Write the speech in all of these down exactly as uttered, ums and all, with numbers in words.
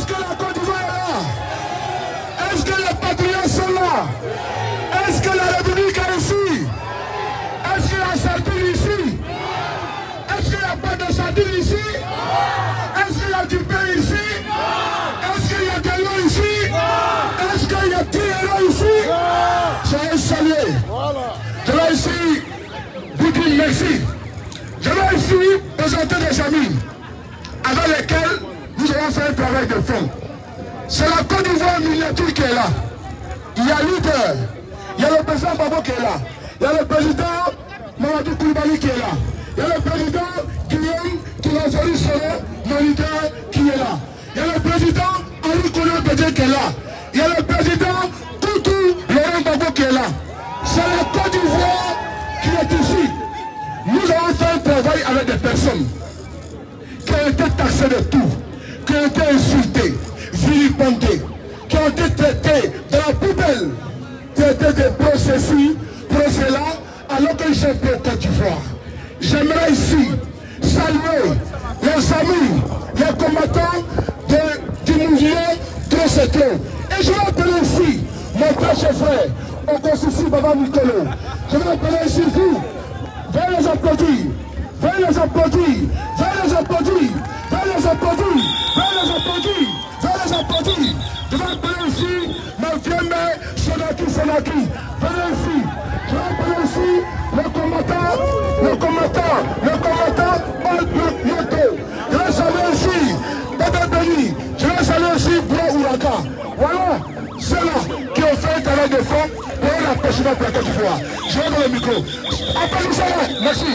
Est-ce que la Côte d'Ivoire est là? Est-ce que les patriotes sont là? Est-ce que la République est ici? Est-ce qu'il y a sardine ici? Est-ce qu'il n'y a pas de sardine ici? Est-ce qu'il y a du pain ici? Est-ce qu'il y a de l'eau ici? Est-ce qu'il y a du héros ici? Soyez salués. Je vais ici vous dire merci. Je vais ici présenter des amis avec lesquels nous allons faire un travail de fond. C'est la Côte d'Ivoire miniature qui est là. Il y a leader. Il y a le président Babo qui est là. Il y a le président Mamadou Koulibaly qui est là. Il y a le président Guillaume Tourafoli Solo, mon leader, qui est là. Il y a le président Henri Konan Bédié qui est là. Il y a le président Toutou Laurent Gbagbo qui est là. C'est la Côte d'Ivoire qui est ici. Nous allons faire un travail avec des personnes qui ont été taxées de tout, qui ont été insultées, vilipendées, qui ont été traitées de la poubelle, traitées de processus, procès-là, alors qu'ils sont pour Côte d'Ivoire. J'aimerais ici saluer les amis, les combattants de, du mouvement Trocetto. Et je vais appeler ici mon très cher frère, Okosisi Baba Mikolo. Je vais appeler ici vous. Veuillez les applaudir. Veuillez les applaudir. Veuillez les applaudir. Veuillez les applaudir. Veuillez les applaudir. Veuillez les applaudir. Je vais appeler ici ma vieille mère Sonaki Sonaki. Venez ici. Je vais appeler ici le combattant, le combattant, le combattant Moto. Je vais saluer ici Baba Beni. Je vais saluer ici Bro Ouraka. Voilà, c'est là qui ont fait un travail de fond pour la prochaine pour la Côte d'Ivoire. Je vais dans le micro. Appelez ça là. Merci.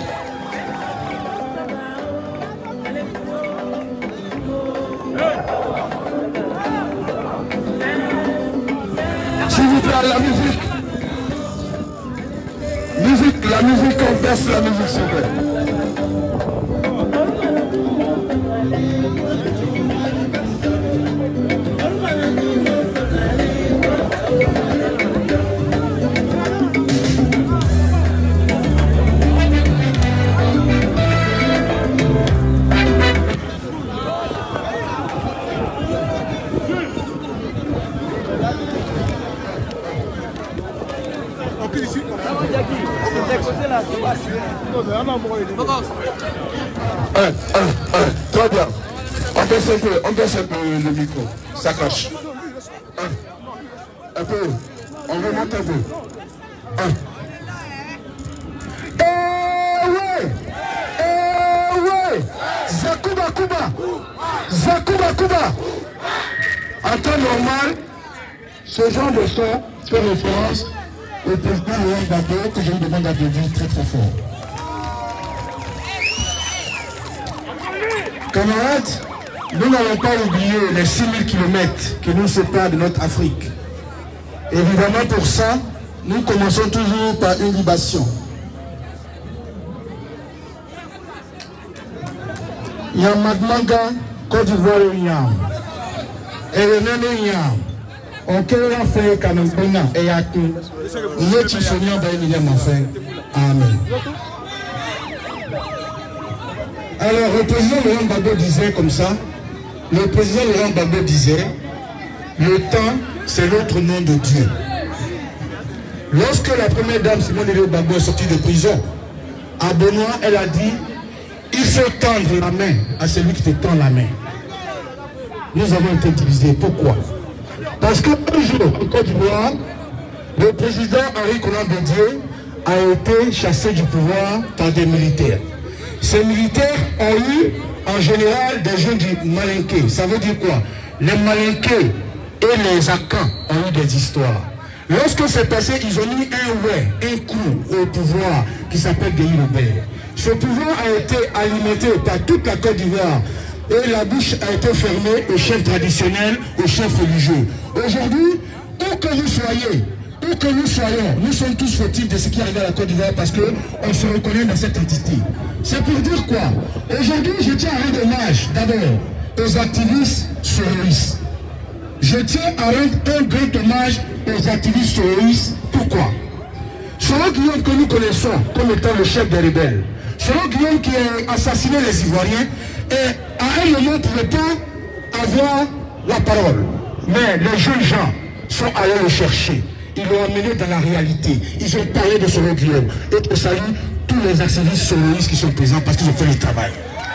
S'il vous plaît, la musique. Musique, la musique, on baisse la musique, s'il vous plaît. Un, un, un, très bien. On baisse un peu, on baisse un peu le micro. Ça cache. Un, un peu. On remonte un peu. Un. Eh ouais! Eh ouais! Zakuba Kuba! Zakuba Kuba! En temps normal, ce genre de son fait référence au président Laurent Gbagbo que je vous demande d'applaudir très très fort. Camarades, nous n'allons pas oublier les six mille kilomètres qui nous séparent de notre Afrique. Évidemment, pour ça, nous commençons toujours par une libation. Yamadmanga, Côte d'Ivoire, Yam. Et René Yam. On peut faire Kanambena et Yatou. Nous qui sommes dans l'évidemment fait. Amen. Alors, le président Laurent Gbagbo disait comme ça, le président Laurent Gbagbo disait, le temps, c'est l'autre nom de Dieu. Lorsque la première dame Simone Veil Gbagbo est sortie de prison, à Benoît, elle a dit, il faut tendre la main à celui qui te tend la main. Nous avons été utilisés. Pourquoi? Parce qu'un jour, en Côte d'Ivoire, le président Henri Konan Bédié a été chassé du pouvoir par des militaires. Ces militaires ont eu en général des gens du Malinké. Ça veut dire quoi? Les Malinké et les Akans ont eu des histoires. Lorsque c'est passé, ils ont mis un ouais, un coup au pouvoir qui s'appelle Guéhi Robert. Ce pouvoir a été alimenté par toute la Côte d'Ivoire. Et la bouche a été fermée aux chefs traditionnels, aux chefs religieux. Aujourd'hui, où que vous soyez, où que nous soyons, nous sommes tous fautifs de ce qui arrive à la Côte d'Ivoire parce qu'on se reconnaît dans cette entité. C'est pour dire quoi? Aujourd'hui, je tiens à rendre hommage d'abord aux activistes terroristes. Je tiens à rendre un grand hommage aux activistes terroristes. Pourquoi? Selon Guillaume que nous connaissons comme étant le chef des rebelles, selon Guillaume qui a assassiné les Ivoiriens, et à un moment ne pouvait pas avoir la parole. Mais les jeunes gens sont allés le chercher. Ils l'ont amené dans la réalité. Ils ont parlé de Solo Guillaume. Et je salue tous les activistes soloistes qui sont présents parce qu'ils ont fait le travail.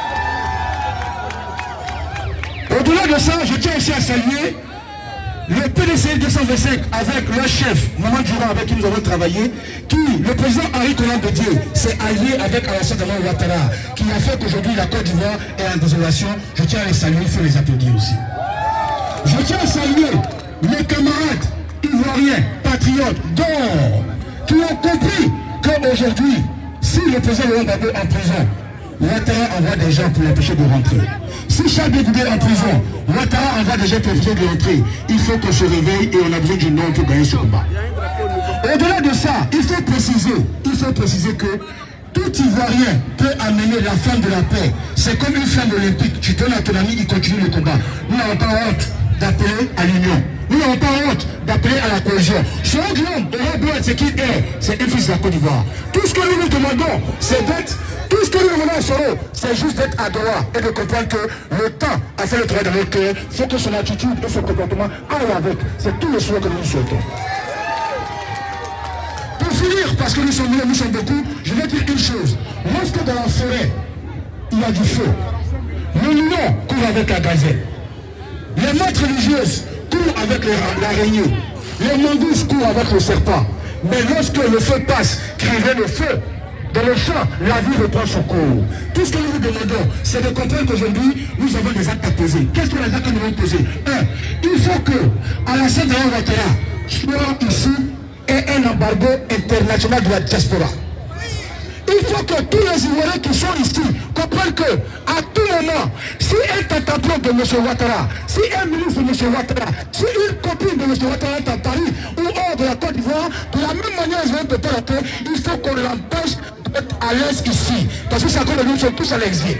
Au-delà de ça, je tiens aussi à saluer le P D C deux cent vingt-cinq avec leur chef, Maman Durand, avec qui nous avons travaillé, qui, le président Henri Konan Bédié, s'est allié avec Alassane Dramane Ouattara, qui a fait qu'aujourd'hui la Côte d'Ivoire est en désolation. Je tiens à les saluer, il faut les applaudir aussi. Je tiens à saluer mes camarades ivoiriens, patriotes, d'or, qui ont compris qu'aujourd'hui, si le président Laurent Gbagbo est en prison, Ouattara envoie des gens pour l'empêcher de rentrer. Si Charles de Gaulle est en prison, Ouattara envoie des gens pour l'empêcher de rentrer. Il faut qu'on se réveille et on a besoin du nom pour gagner ce combat. Au-delà de ça, il faut préciser, il faut préciser que tout Ivoirien peut amener la femme de la paix. C'est comme une femme olympique. Tu donnes à ton ami, il continue le combat. Nous n'avons pas honte d'appeler à l'union. Nous n'avons pas honte d'appeler à la cohésion. Solo Guillaume, c'est qui est, c'est un fils de la Côte d'Ivoire. Tout ce que nous nous demandons, c'est d'être, tout ce que nous demandons à Solo, c'est juste d'être à droit et de comprendre que le temps a fait le travail dans notre cœur. Il faut que son attitude et son comportement aillent avec. C'est tout le souhait que nous nous souhaitons. Pour finir, parce que nous sommes nous, nous sommes beaucoup, je vais dire une chose. Lorsque dans la forêt, il y a du feu, le lion court avec la gazelle. Les maîtres religieuses courent avec l'araignée. Les mongooses courent avec le serpent. Mais lorsque le feu passe, criez le feu, dans le champ, la vie reprend son cours. Tout ce que nous vous demandons, c'est de comprendre qu'aujourd'hui, nous avons des actes à poser. Qu'est-ce que les actes que nous allons poser? Un, il faut que Alassane Dramane Ouattara soit ici et un embargo international de la diaspora. Il faut que tous les Ivoiriens qui sont ici comprennent que, à tout moment, si un tentateur de M. Ouattara, si un ministre de M. Ouattara, si une copine de M. Ouattara est à Paris ou hors de la Côte d'Ivoire, de la même manière, ils vont peut être il faut qu'on l'empêche d'être à l'aise ici. Parce que c'est encore nous sommes tous à l'exil.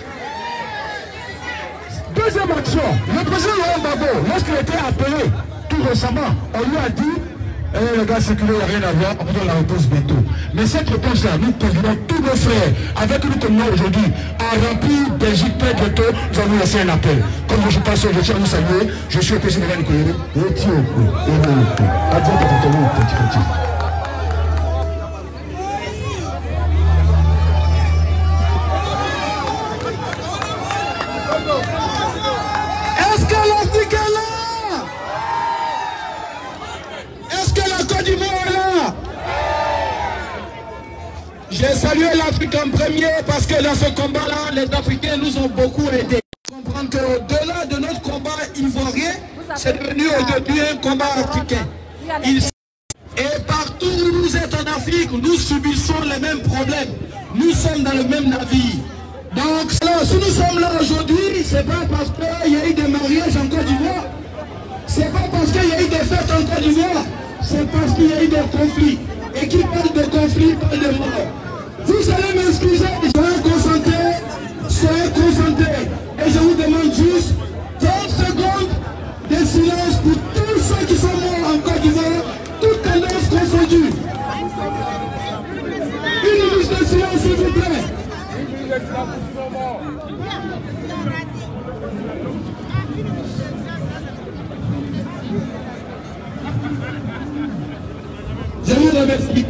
Deuxième action, le président Laurent Gbagbo, lorsqu'il était appelé tout récemment, on lui a dit eh, les gars, c'est qu'il n'y a rien à voir, on va la réponse bientôt. Mais cette réponse-là, nous convidons tous nos frères, avec nous comme nous aujourd'hui, à remplir Belgique très bientôt, nous allons nous laisser un appel. Comme je pense, je tiens à vous saluer, je suis le président de l'Anikoyere, et Tio, et Moulou, adieu, petit petit. Est-ce que l'Afrique est là? Est-ce que la Côte d'Ivoire est là? J'ai salué l'Afrique en premier parce que dans ce combat-là, les Africains nous ont beaucoup aidés. Comprendre qu'au-delà de notre combat ivoirien, c'est devenu aujourd'hui un combat africain. Il... Et partout où vous êtes en Afrique, nous subissons les mêmes problèmes. Nous sommes dans le même navire. Donc, alors, si nous sommes là aujourd'hui, c'est pas parce qu'il y a eu des mariages en Côte d'Ivoire, c'est pas parce qu'il y a eu des fêtes en Côte d'Ivoire, c'est parce qu'il y a eu des conflits. Et qui parle de conflits parle de mort. Vous allez m'excuser, soyez concentrés, soyez concentrés. Et je vous demande juste trente secondes de silence pour tous ceux qui sont morts en Côte d'Ivoire, toutes tendances confondues. Une minute de silence, s'il vous plaît. Je vous remercie.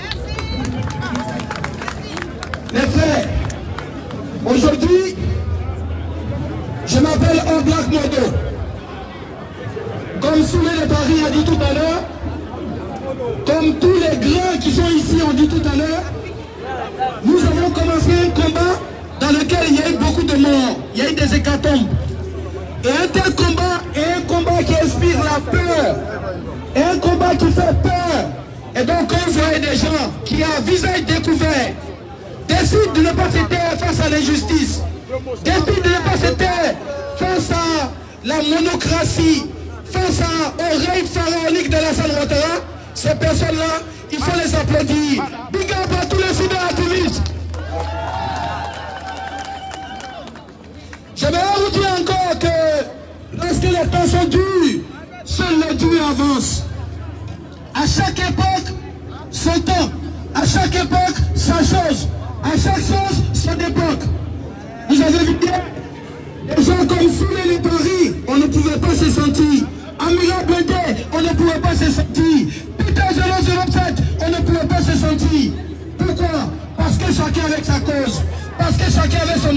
Les frères, aujourd'hui, je m'appelle Oblak Modo. Comme Soulé de Paris a dit tout à l'heure, comme tous les grands qui sont ici ont dit tout à l'heure, nous avons commencé un combat dans lequel il y a eu beaucoup de morts, il y a eu des hécatombes. Et un tel combat est un combat qui inspire la peur, et un combat qui fait peur. Et donc quand vous voyez des gens qui, à visage découvert, décident de ne pas se taire face à l'injustice, décident de ne pas se taire face à la monocratie, face à, au règne pharaonique de Alassane Ouattara, ces personnes-là, il faut les applaudir. Big up à tous les cyberactivistes. Je vais vous dire encore que lorsque les temps sont durs, seul le Dieu avance. À chaque époque, son temps. À chaque époque, sa chose. À chaque chose, son époque. Vous avez vu des gens comme Soulé de Paris, on ne pouvait pas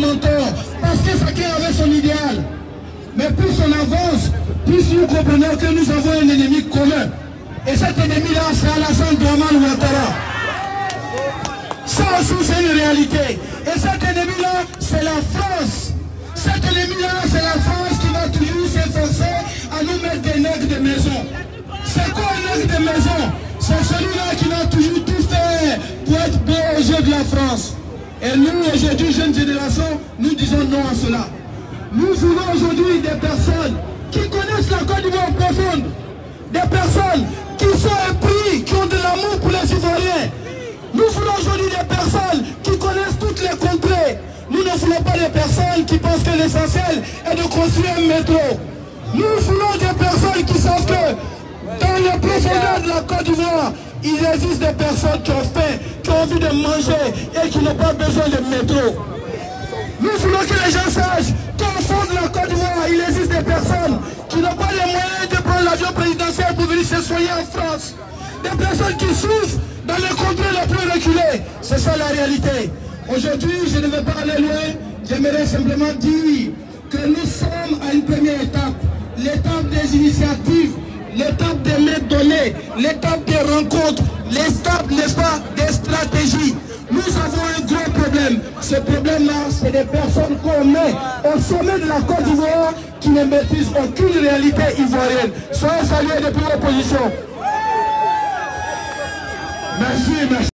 mentor, parce que chacun avait son idéal. Mais plus on avance, plus nous comprenons que nous avons un ennemi commun. Et cet ennemi-là, c'est Alassane Dramane Ouattara. Ça aussi, c'est une réalité. Et cet ennemi-là, c'est la France. Cet ennemi-là, c'est la France qui va toujours s'efforcer à nous mettre des nègres de maison. C'est quoi un nègre de maison? C'est celui-là qui va toujours tout faire pour être beau aux yeux de la France. Et nous, aujourd'hui, jeune génération, nous disons non à cela. Nous voulons aujourd'hui des personnes qui connaissent la Côte d'Ivoire profonde. Des personnes qui sont épris, qui ont de l'amour pour les Ivoiriens. Nous voulons aujourd'hui des personnes qui connaissent toutes les contrées. Nous ne voulons pas des personnes qui pensent que l'essentiel est de construire un métro. Nous voulons des personnes qui savent que dans les profondeurs de la Côte d'Ivoire, il existe des personnes qui ont faim, qui ont envie de manger et qui n'ont pas besoin de métro. Nous voulons que les gens sachent qu'au fond de la Côte d'Ivoire, il existe des personnes qui n'ont pas les moyens de prendre l'avion présidentiel pour venir se soigner en France. Des personnes qui souffrent dans les contrées les plus reculées. C'est ça la réalité. Aujourd'hui, je ne vais pas aller loin. J'aimerais simplement dire que nous sommes à une première étape. L'étape des initiatives, l'étape des mains données, l'étape des rencontres, l'étape, n'est-ce pas, des stratégies. Nous avons un gros problème. Ce problème-là, c'est des personnes qu'on met au sommet de la Côte d'Ivoire qui ne maîtrisent aucune réalité ivoirienne. Soyez salués depuis l'opposition. Merci, merci.